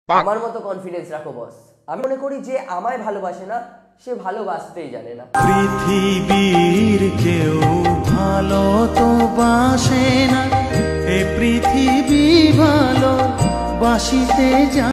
আমার মতো কনফিডেন্স রাখো বস। আমি মনে করি যে আমায় ভালোবাসে না সে ভালোবাসতেই জানে না। পৃথিবীর কেউ ভালো তো বাসে না, এ পৃথিবী ভালো বাসিতে